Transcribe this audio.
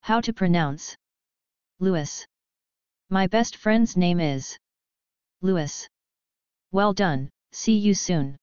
How to pronounce? Louis. My best friend's name is Louis. Well done, see you soon.